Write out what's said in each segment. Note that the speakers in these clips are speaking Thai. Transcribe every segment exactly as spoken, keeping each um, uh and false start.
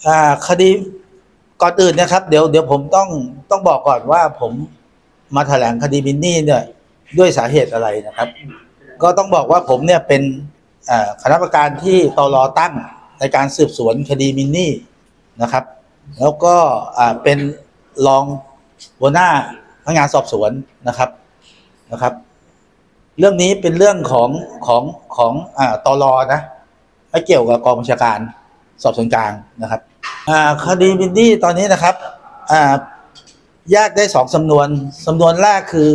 อ่าคดีก่อนอื่นนะครับเดี๋ยวเดี๋ยวผมต้องต้องบอกก่อนว่าผมมาแถลงคดีมินนี่เนี่ยด้วยสาเหตุอะไรนะครับก็ต้องบอกว่าผมเนี่ยเป็นคณะกรรมการที่ตล.ตั้งในการสืบสวนคดีมินนี่นะครับแล้วก็เป็นรองหัวหน้าพนักงานสอบสวนนะครับนะครับเรื่องนี้เป็นเรื่องของของของอ่าตล.นะไม่เกี่ยวกับกองบัญชาการสอบสวนกลางนะครับคดีมินนี่ตอนนี้นะครับแยกได้สองสำนวนสำนวนแรกคือ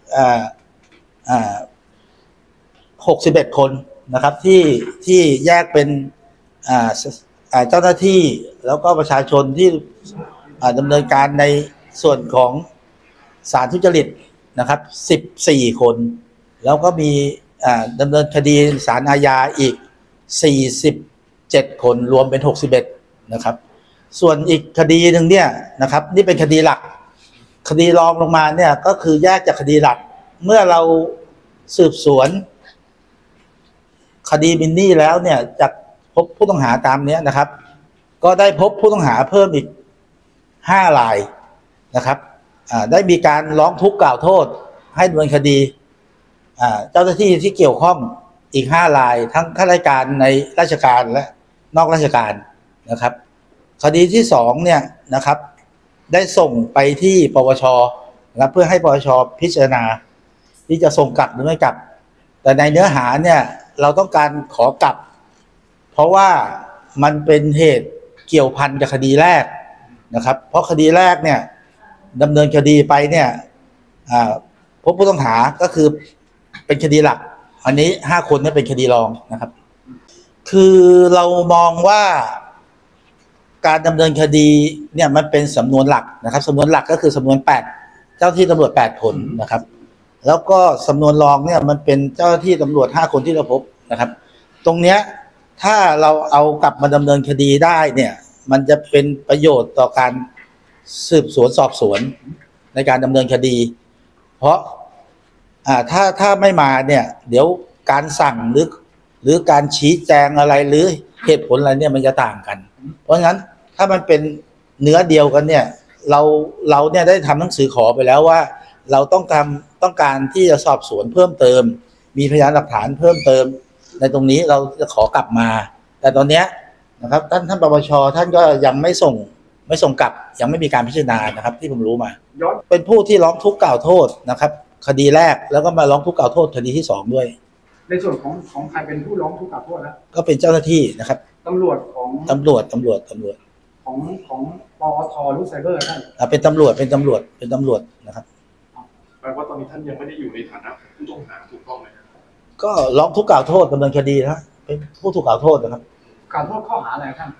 หกสิบเอ็ดคนนะครับที่ที่แยกเป็นเจ้าหน้าที่แล้วก็ประชาชนที่ดำเนินการในส่วนของศาลทุจริตนะครับสิบสี่คนแล้วก็มีดำเนินคดีศาลอาญาอีกสี่สิบเจ็ดคนรวมเป็นหกสิบเอ็ดนะครับส่วนอีกคดีหนึ่งเนี่ยนะครับนี่เป็นคดีหลักคดีรองลงมาเนี่ยก็คือแยกจากคดีหลักเมื่อเราสืบสวนคดีมินนี่แล้วเนี่ยจากพบผู้ต้องหาตามนี้นะครับก็ได้พบผู้ต้องหาเพิ่มอีกห้ารายนะครับได้มีการร้องทุกข์กล่าวโทษให้ดำเนินคดีเจ้าหน้าที่ที่เกี่ยวข้องอีกห้ารายทั้งข้าราชการในราชการและนอกราชการนะครับคดีที่สองเนี่ยนะครับได้ส่งไปที่ปปช.นะเพื่อให้ปปช.พิจารณาที่จะส่งกลับหรือไม่กลับแต่ในเนื้อหาเนี่ยเราต้องการขอกลับเพราะว่ามันเป็นเหตุเกี่ยวพันกับคดีแรกนะครับเพราะคดีแรกเนี่ยดำเนินคดีไปเนี่ยพบผู้ต้องหาก็คือเป็นคดีหลักอันนี้ห้าคนนี่เป็นคดีรองนะครับคือเรามองว่าการดำเนินคดีเนี่ยมันเป็นสำนวนหลักนะครับสำนวนหลักก็คือสำนวนแปดเจ้าที่ตำรวจแปดคนนะครับแล้วก็สำนวนรองเนี่ยมันเป็นเจ้าหน้าที่ตำรวจห้าคนที่เราพบนะครับตรงเนี้ยถ้าเราเอากลับมาดำเนินคดีได้เนี่ยมันจะเป็นประโยชน์ต่อการสืบสวนสอบสวนในการดำเนินคดีเพราะอ่าถ้าถ้าไม่มาเนี่ยเดี๋ยวการสั่งหรือหรือการชี้แจงอะไรหรือเหตุผลอะไรเนี่ยมันจะต่างกันเพราะงั้นถ้ามันเป็นเนื้อเดียวกันเนี่ยเราเราเนี่ยได้ทำหนังสือขอไปแล้วว่าเราต้องทำต้องการที่จะสอบสวนเพิ่มเติมมีพยานหลักฐานเพิ่มเติมในตรงนี้เราจะขอกลับมาแต่ตอนนี้นะครับท่านท่านปปช.ท่านก็ยังไม่ส่งไม่ส่งกลับยังไม่มีการพิจารณานะครับที่ผมรู้มาเป็นผู้ที่ร้องทุกข์กล่าวโทษนะครับคดีแรกแล้วก็มาร้องทุกข์กล่าวโทษคดีที่สองด้วยในส่วนของของใครเป็นผู้ร้องทุกข์กล่าวโทษนะก็เป็นเจ้าหน้าที่นะครับตำรวจของตำรวจตำรวจตำรวจของของปอทหรือไซเบอร์ท่านเป็นตำรวจเป็นตำรวจเป็นตำรวจนะครับแปลว่าตอนนี้ท่านยังไม่ได้อยู่ในฐานะผู้ต้องหาถูกต้องไหมครับก็ร้องทุกข์กล่าวโทษดำเนินคดีนะเป็นผู้ถูกกล่าวโทษนะครับกล่าวโทษข้อหาอะไรท่าน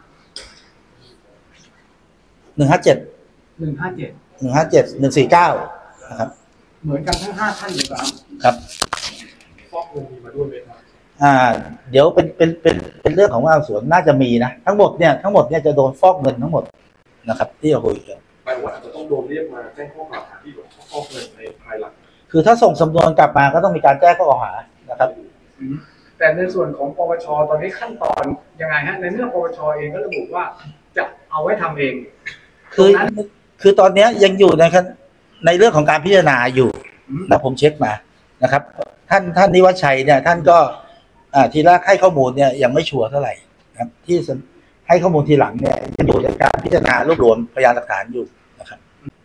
หนึ่งห้าเจ็ดหนึ่งห้าเจ็ดหนึ่งห้าเจ็ดหนึ่งสี่เก้านะครับเหมือนกันทั้งห้าท่านเลยครับครับฟอกเงินมีมาด้วยไหมครับอ่าเดี๋ยวเป็นเป็นเป็นเป็นเรื่องของว่าสวนน่าจะมีนะทั้งหมดเนี่ยทั้งหมดเนี่ยจะโดนฟอกเงินทั้งหมดนะครับที่เราคุยกันหมายว่าอาจจะต้องโดนเรียกมาแจ้งข้อกล่าวหาที่เกี่ยวกับฟอกเงินในภายหลังคือถ้าส่งสำนวนกลับมาก็ต้องมีการแจ้งข้อกล่าวหานะครับแต่ในส่วนของปปช.ตอนนี้ขั้นตอนยังไงฮะในเมื่อปปช.เองก็ระบุว่าจะเอาไว้ทำเองคือคือตอนนี้ยังอยู่ในในเรื่องของการพิจารณาอยู่นะผมเช็คมานะครับท่านท่านนิวัชชัยเนี่ยท่านก็ทีแรกให้ข้อมูลเนี่ยยังไม่ชัวร์เท่าไหร่นะครับที่ให้ข้อมูลทีหลังเนี่ยยังอยู่ในการพิจารณารวบรวมพยานหลักฐานอยู่นะครับ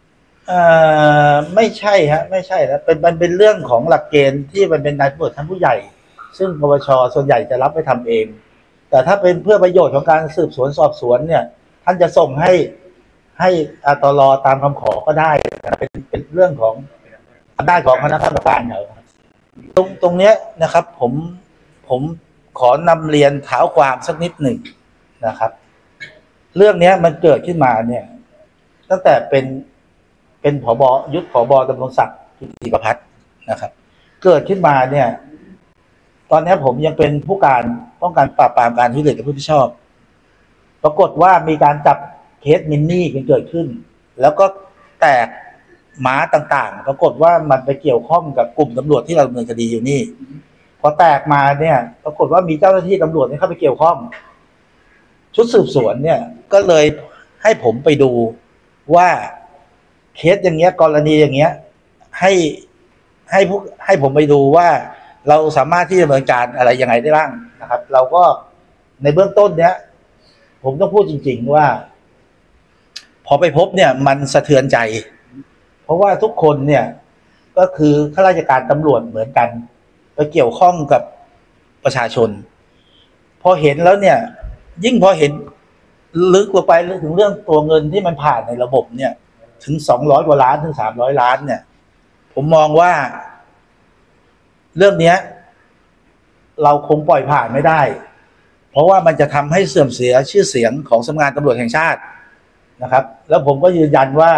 ไม่ใช่ฮะไม่ใช่นะเป็นมันเป็นเรื่องของหลักเกณฑ์ที่มันเป็นนายตำรวจท่านผู้ใหญ่ซึ่งปปช.ส่วนใหญ่จะรับไปทำเองแต่ถ้าเป็นเพื่อประโยชน์ของการสืบสวนสอบสวนเนี่ยท่านจะส่งให้ให้ตล.ตามคำขอก็ได้เป็นเป็นเรื่องของอำนาจของคณะกรรมการเหรอตรงตรงเนี้ยนะครับผมผมขอนำเรียนเท้าความสักนิดหนึ่งนะครับเรื่องนี้มันเกิดขึ้นมาเนี่ยตั้งแต่เป็นเป็นผบ.ยุทธผบ.ดำรงศักดิ์กิติประภัสนะครับเกิดขึ้นมาเนี่ยตอนนี้ผมยังเป็นผู้การป้องกันปราบปรามการทุจริตและผู้ที่ชอบปรากฏว่ามีการจับเคสมินนี่กันเกิดขึ้นแล้วก็แตกหมาต่างๆปรากฏว่ามันไปเกี่ยวข้องกับกลุ่มตำรวจที่เราดำเนินคดีอยู่นี่พอแตกมาเนี่ยปรากฏว่ามีเจ้าหน้าที่ตำรวจเข้าไปเกี่ยวข้องชุดสืบสวนเนี่ยก็เลยให้ผมไปดูว่าเคสอย่างเงี้ยกรณีอย่างเงี้ยให้ให้ผู้ให้ผมไปดูว่าเราสามารถที่จะดำเนินการอะไรยังไงได้บ้างนะครับ เราก็ในเบื้องต้นเนี้ยผมต้องพูดจริงๆว่า พอไปพบเนี่ยมันสะเทือนใจ เพราะว่าทุกคนเนี่ยก็คือข้าราชการตำรวจเหมือนกันไปเกี่ยวข้องกับประชาชน พอเห็นแล้วเนี่ยยิ่งพอเห็นลึกลงไปถึงเรื่องตัวเงินที่มันผ่านในระบบเนี่ยถึงสองร้อยกว่าล้านถึงสามร้อยล้านเนี่ยผมมองว่าเรื่องเนี้ยเราคงปล่อยผ่านไม่ได้ เพราะว่ามันจะทำให้เสื่อมเสียชื่อเสียงของสำนักงานตำรวจแห่งชาตินะครับแล้วผมก็ยืนยันว่า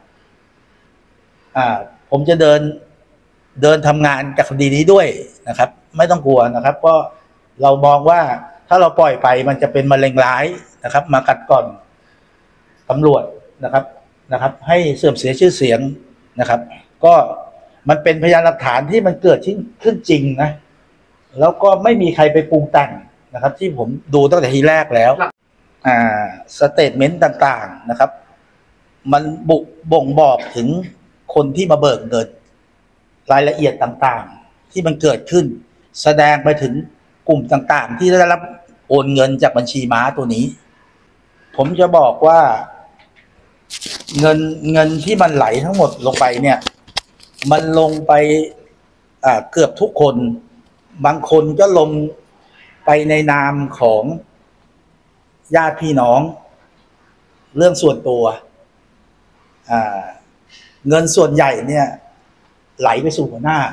อ่าผมจะเดินเดินทำงานกับคดีนี้ด้วยนะครับไม่ต้องกลัวนะครับเพราะเรามองว่าถ้าเราปล่อยไปมันจะเป็นมะเร็งร้ายนะครับมากัดก่อนตำรวจนะครับนะครับให้เสื่อมเสียชื่อเสียงนะครับก็มันเป็นพยานหลักฐานที่มันเกิดขึ้นจริงนะแล้วก็ไม่มีใครไปปรุงแต่งนะครับที่ผมดูตั้งแต่ทีแรกแล้วอ่าสเตทเมนต์ต่างๆนะครับมันบุกบ่งบอกถึงคนที่มาเบิกเงินรายละเอียดต่างๆที่มันเกิดขึ้นแสดงไปถึงกลุ่มต่างๆที่ได้รับโอนเงินจากบัญชีม้าตัวนี้ผมจะบอกว่าเงินเงินที่มันไหลทั้งหมดลงไปเนี่ยมันลงไปอ่าเกือบทุกคนบางคนก็ลงไปในนามของญาติพี่น้องเรื่องส่วนตัวอ่าเงินส่วนใหญ่เนี่ยไหลไปสู่หัวหน้า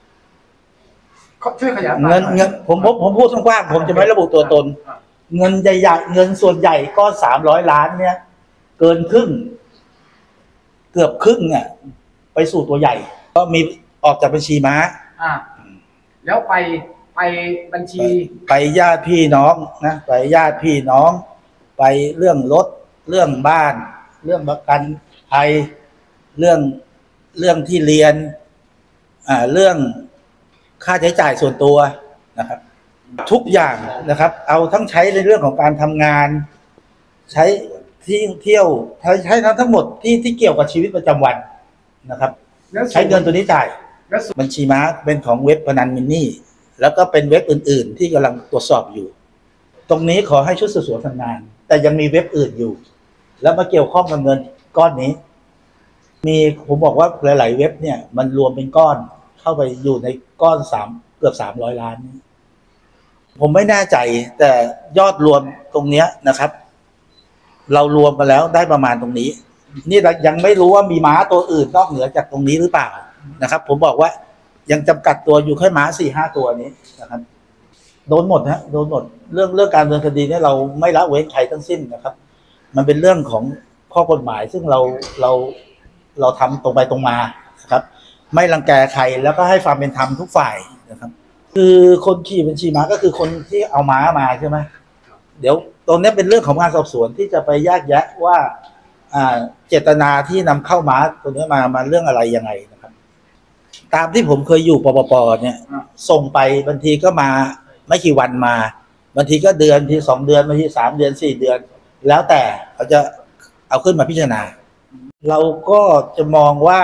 ช่วยขยายเงินเงินผมผมผมพูดกว้างๆผมจะไม่ระบุตัวตนเงินใหญ่ๆเงินส่วนใหญ่ก็สามร้อยล้านเนี่ยเกินครึ่งเกือบครึ่งอ่ะไปสู่ตัวใหญ่ก็มีออกจากบัญชีม้าอ่าแล้วไปไปบัญชีไปญาติพี่น้องนะไปญาติพี่น้องไปเรื่องรถเรื่องบ้านเรื่องประกันภัยเรื่องเรื่องที่เรียนอ่าเรื่องค่าใช้จ่ายส่วนตัวนะครับทุกอย่างนะครับเอาทั้งใช้ในเรื่องของการทำงานใช้ที่เที่ยวใช้ทั้งทั้งหมดที่ที่เกี่ยวกับชีวิตประจำวันนะครับใช้เงินตัวนี้จ่ายบัญชีม้าเป็นของเว็บพนันมินนี่แล้วก็เป็นเว็บอื่นๆที่กำลังตรวจสอบอยู่ตรงนี้ขอให้ชุดสืบสวนทำงานแต่ยังมีเว็บอื่นอยู่แล้วมาเกี่ยวข้องกับเงินก้อนนี้มีผมบอกว่าหลายๆเว็บเนี่ยมันรวมเป็นก้อนเข้าไปอยู่ในก้อนสามเกือบสามร้อยล้านผมไม่แน่ใจแต่ยอดรวมตรงเนี้ยนะครับเรารวมกันแล้วได้ประมาณตรงนี้นี่ยังไม่รู้ว่ามีม้าตัวอื่นนอกเหนือจากตรงนี้หรือเปล่านะครับผมบอกว่ายังจำกัดตัวอยู่แค่ม้าสี่ห้าตัวนี้นะครับโดนหมดฮะโดนหมดเรื่องเรื่องการดำเนินคดีเนี่ยเราไม่ละเว้นใครทั้งสิ้นนะครับมันเป็นเรื่องของข้อกฎหมายซึ่งเราเราเราทำตรงไปตรงมานะครับไม่รังแกใครแล้วก็ให้ความเป็นธรรมทุกฝ่ายนะครับคือคนขี่บัญชีม้าก็คือคนที่เอาม้ามาใช่ไหมเดี๋ยวตรงนี้เป็นเรื่องของการสอบสวนที่จะไปแยกแยะว่าเจตนาที่นำเข้าม้าตัวนี้มามาเรื่องอะไรยังไงนะครับตามที่ผมเคยอยู่ปปปเนี่ยส่งไปบางทีก็มาไม่กี่วันมาบางทีก็เดือนทีสองเดือนบางทีสามเดือนสี่เดือนแล้วแต่เขาจะเอาขึ้นมาพิจารณาเราก็จะมองว่า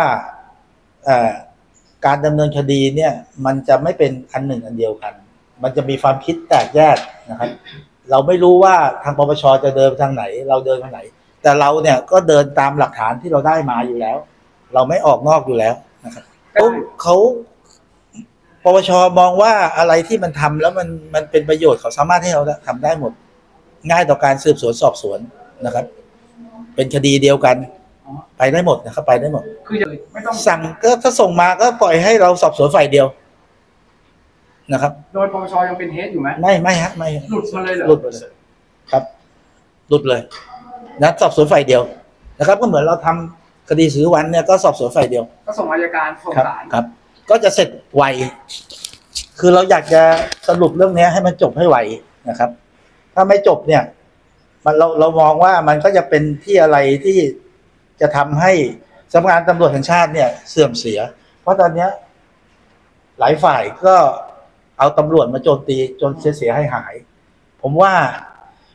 การดำเนินคดีเนี่ยมันจะไม่เป็นอันหนึ่งอันเดียวกันมันจะมีความคิดแตกแยกนะครับเราไม่รู้ว่าทางปปชจะเดินทางไหนเราเดินทางไหนแต่เราเนี่ยก็เดินตามหลักฐานที่เราได้มาอยู่แล้วเราไม่ออกนอกอยู่แล้วนะครับเขาเขาปปชมองว่าอะไรที่มันทำแล้วมันมันเป็นประโยชน์เขาสามารถให้เราทำได้หมดง่ายต่อการสืบสวนสอบสวนนะครับเป็นคดีเดียวกันไปได้หมดนะครับไปได้หมดคือไม่ต้องสั่งก็ถ้าส่งมาก็ปล่อยให้เราสอบสวนฝ่ายเดียวนะครับโดยปปชยังเป็นเฮดอยู่ไหมไม่ไม่ฮะไม่หลุดมาเลยเหรอหลุดไปเลยครับหลุดเลยนะสอบสวนฝ่ายเดียวนะครับก็เหมือนเราทำคดีซื้อวันเนี่ยก็สอบสวนฝ่ายเดียวก็ส่งอัยการส่งศาลครับก็จะเสร็จไวคือเราอยากจะสรุปเรื่องนี้ให้มันจบให้ไวนะครับถ้าไม่จบเนี่ยมันเราเรามองว่ามันก็จะเป็นที่อะไรที่จะทำให้สำนักงานตำรวจแห่งชาติเนี่ยเสื่อมเสียเพราะตอนนี้หลายฝ่ายก็เอาตำรวจมาโจมตีจนเสียหายหายผมว่า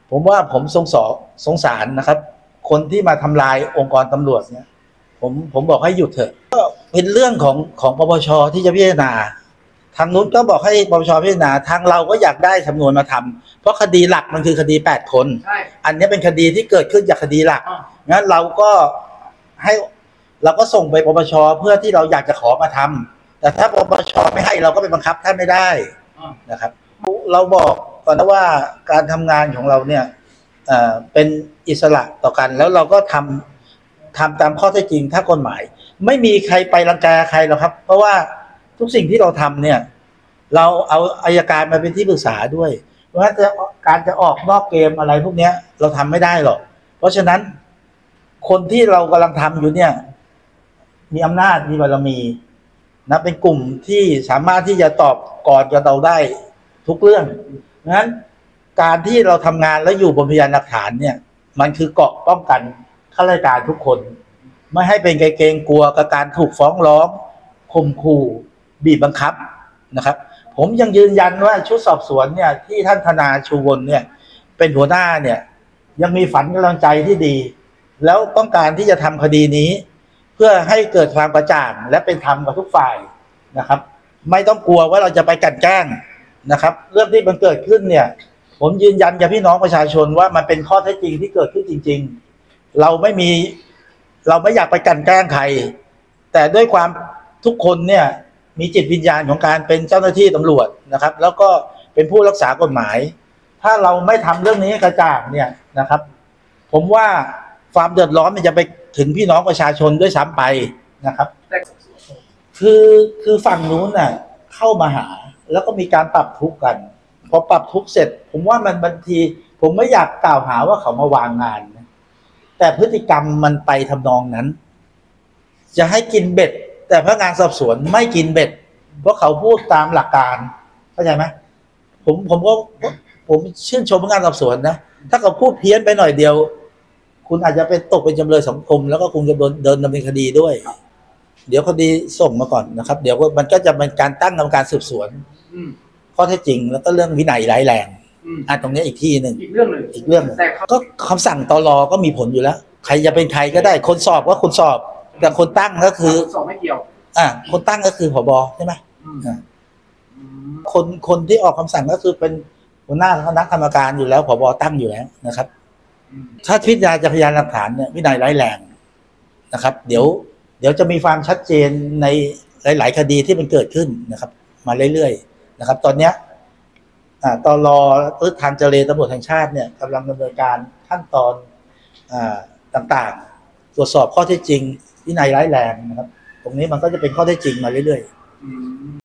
ผมว่าผมสงสารสงสารนะครับ คนที่มาทำลายองค์กรตำรวจเนี่ย ผมผมบอกให้หยุดเถอะก็เป็นเรื่องของของปปชที่จะพิจารณาทางนู้นก็บอกให้ปปชพิจารณาทางเราก็อยากได้สำนวนมาทำเพราะคดีหลักมันคือคดีแปดคนใช่อันนี้เป็นคดีที่เกิดขึ้นจากคดีหลักอ่างั้นเราก็ให้เราก็ส่งไปปปชเพื่อที่เราอยากจะขอมาทำแต่ถ้าปปชไม่ให้เราก็ไปบังคับท่านไม่ได้อ่านะครับ เราบอกก่อนนะว่าการทำงานของเราเนี่ยเอ่อเป็นอิสระต่อกัน แล้วเราก็ทำทำตามข้อเท็จจริงถ้ากฎหมาย ไม่มีใครไปรังแกใครหรอกครับ เพราะว่าทุกสิ่งที่เราทำเนี่ย เราเอาอัยการมาเป็นที่ปรึกษาด้วยเพราะฉะนั้นจะการจะออกนอกเกมอะไรพวกเนี้ย เราทำไม่ได้หรอกเพราะฉะนั้นคนที่เรากำลังทำอยู่เนี่ย มีอำนาจมีบารมีนะเป็นกลุ่มที่สามารถที่จะตอบก่อนกับเราได้ทุกเรื่องงั้นการที่เราทำงานแล้วอยู่บนพยานหลักฐานเนี่ย มันคือเกราะป้องกันข้าราชการทุกคน ไม่ให้เป็นเกรงกลัวกับการถูกฟ้องร้องข่มขู่บีบบังคับนะครับ ผมยังยืนยันว่าชุดสอบสวนเนี่ยที่ท่านธนาชูวรรณเนี่ย เป็นหัวหน้าเนี่ย ยังมีฝันกำลังใจที่ดี แล้วต้องการที่จะทำคดีนี้ เพื่อให้เกิดความกระจ่างและเป็นธรรมกับทุกฝ่ายนะครับ ไม่ต้องกลัวว่าเราจะไปกลั่นแกล้งนะครับ เรื่องที่มันเกิดขึ้นเนี่ย ผมยืนยันกับพี่น้องประชาชนว่ามันเป็นข้อเท็จจริงที่เกิดขึ้นจริง ๆ เราไม่มีเราไม่อยากไปกลั่นแกล้งใคร แต่ด้วยความทุกคนเนี่ยมีจิตวิญญาณของการเป็นเจ้าหน้าที่ตำรวจนะครับ แล้วก็เป็นผู้รักษากฎหมาย ถ้าเราไม่ทำเรื่องนี้ให้กระจ่างเนี่ยนะครับ ผมว่าความเดือดร้อนมันจะไปถึงพี่น้องประชาชนด้วยซ้ำไปนะครับแต่คือคือฝั่งนู้นน่ะเข้ามาหาแล้วก็มีการปรับทุกข์กัน พอปรับทุกข์เสร็จ ผมว่ามันบางที ผมไม่อยากกล่าวหาว่าเขามาวางงานนะแต่พฤติกรรมมันไปทำนองนั้น จะให้กินเบ็ด แต่พนักงานสอบสวนไม่กินเบ็ด เพราะเขาพูดตามหลักการเข้าใจไหมผมผมก็ผมชื่นชมพนักงานสอบสวนนะถ้าเขาพูดเพี้ยนไปหน่อยเดียว คุณอาจจะเป็นตกเป็นจำเลยสังคมแล้วก็คงจะโดนเดินดำเนินคดีด้วย เดี๋ยวคดีส่งมาก่อนนะครับ เดี๋ยวมันก็จะเป็นการตั้งกรรมการสืบสวนอืมข้อเท็จจริง แล้วก็เรื่องวินัยร้ายแรงอืมอ่ะตรงนี้อีกที่หนึ่งอีกเรื่องหนึ่งอีกเรื่องหนึ่งแต่เขาก็คำสั่งตลอก็มีผลอยู่แล้ว ใครจะเป็นใครก็ได้ คนสอบก็คนสอบ แต่คนตั้งก็คือสอบไม่เกี่ยวอ่ะคนตั้งก็คือผบใช่ไหมอืมอ่ะอืมคนคนที่ออกคำสั่งก็คือเป็นหัวหน้าคณะกรรมการอยู่แล้วผบตั้งอยู่แล้วนะครับอืมถ้าพิจารณาจากพยานหลักฐานเนี่ยวินัยร้ายแรงนะครับ เดี๋ยว เดี๋ยวจะมีความชัดเจนในหลาย ๆ คดีที่มันเกิดขึ้นนะครับ มาเรื่อย ๆ นะครับ ตอนเนี้ยอ่าตลอหรือทางเจรตำรวจแห่งชาติเนี่ยกำลังดำเนินการขั้นตอนอ่าต่าง ๆ ตรวจสอบข้อเท็จจริงวินัยร้ายแรงนะครับ ตรงนี้มันก็จะเป็นข้อเท็จจริงมาเรื่อย ๆอืม